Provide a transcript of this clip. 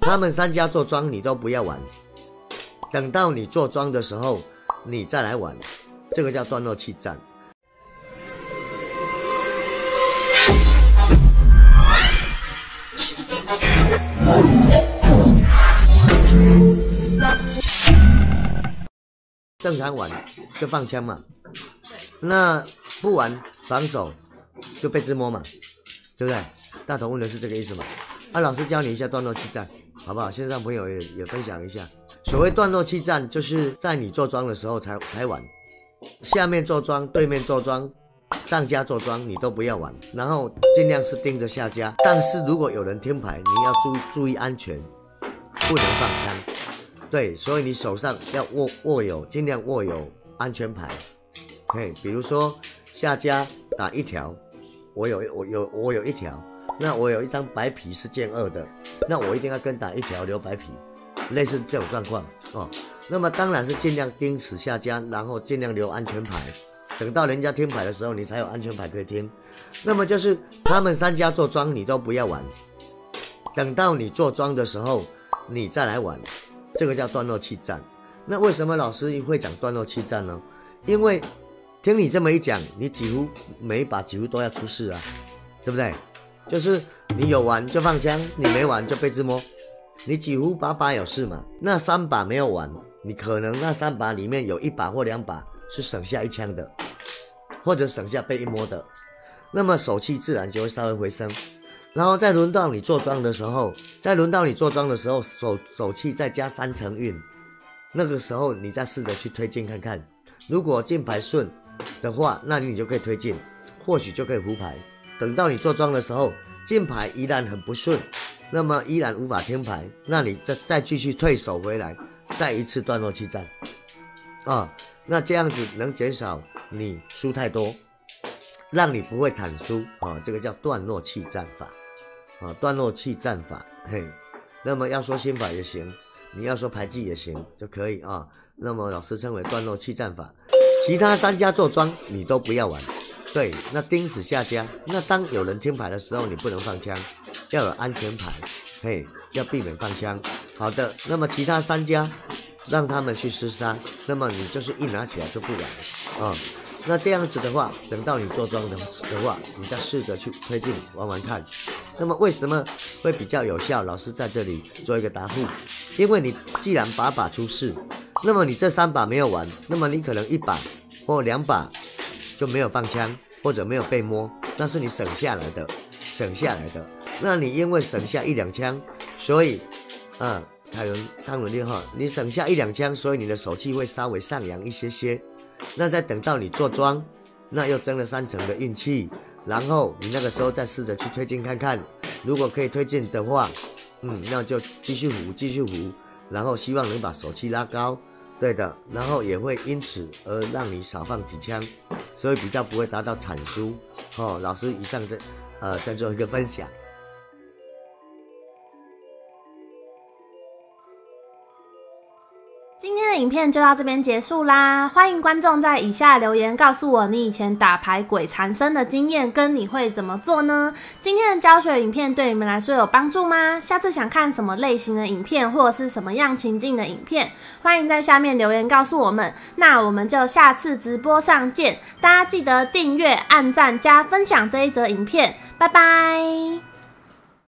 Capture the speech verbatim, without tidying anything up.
他们三家做庄你都不要玩，等到你做庄的时候你再来玩，这个叫断肉气战。正常玩就放枪嘛，那不玩防守就被自摸嘛，对不对？大头问的是这个意思嘛？啊，老师教你一下断肉气战，好不好？线上朋友也也分享一下。所谓断肉气战，就是在你做庄的时候才才玩，下面做庄，对面做庄，上家做庄，你都不要玩，然后尽量是盯着下家。但是如果有人听牌，你要注注意安全，不能放枪。对，所以你手上要握握有，尽量握有安全牌。嘿，比如说下家打一条，我有我有我有一条，那我有一张白皮是见二的，那我一定要跟打一条留白皮，类似这种状况哦。那么当然是尽量盯死下家，然后尽量留安全牌，等到人家听牌的时候，你才有安全牌可以听。那么就是他们三家做庄，你都不要玩，等到你做庄的时候，你再来玩。这个叫断肉气战。那为什么老师会讲断肉气战呢？因为听你这么一讲，你几乎每一把几乎都要出事啊，对不对？就是你有玩就放枪，你没玩就被自摸，你几乎把把有事嘛。那三把没有玩，你可能那三把里面有一把或两把是省下一枪的，或者省下被一摸的，那么手气自然就会稍微回升。然后再轮到你做庄的时候，再轮到你做庄的时候，手手气再加三成运，那个时候你再试着去推进看看，如果进牌顺的话，那你就可以推进，或许就可以胡牌。等到你做庄的时候，进牌依然很不顺，那么依然无法听牌，那你再再继续退手回来，再一次断肉气战啊，那这样子能减少你输太多，让你不会惨输啊，这个叫断肉气战法。啊，断肉气战法，嘿，那么要说心法也行，你要说牌技也行，就可以啊。那么老师称为断肉气战法。其他三家做庄你都不要玩，对，那盯死下家。那当有人听牌的时候，你不能放枪，要有安全牌，嘿，要避免放枪。好的，那么其他三家让他们去厮杀，那么你就是一拿起来就不玩啊。那这样子的话，等到你做庄的的话，你再试着去推进玩玩看。那么为什么会比较有效？老师在这里做一个答复，因为你既然把把出事，那么你这三把没有玩，那么你可能一把或两把就没有放枪，或者没有被摸，那是你省下来的，省下来的。那你因为省下一两枪，所以，啊，泰伦汤伦利哈，你省下一两枪，所以你的手气会稍微上扬一些些。那再等到你做庄，那又增了三成的运气，然后你那个时候再试着去推进看看，如果可以推进的话，嗯，那就继续胡，继续胡，然后希望能把手气拉高，对的，然后也会因此而让你少放几枪，所以比较不会达到惨输。哦，老师以上这呃再做一个分享。 今天的影片就到这边结束啦，欢迎观众在以下留言告诉我你以前打牌鬼缠身的经验跟你会怎么做呢？今天的教学影片对你们来说有帮助吗？下次想看什么类型的影片或者是什么样情境的影片，欢迎在下面留言告诉我们，那我们就下次直播上见，大家记得订阅、按赞、加分享这一则影片，拜拜。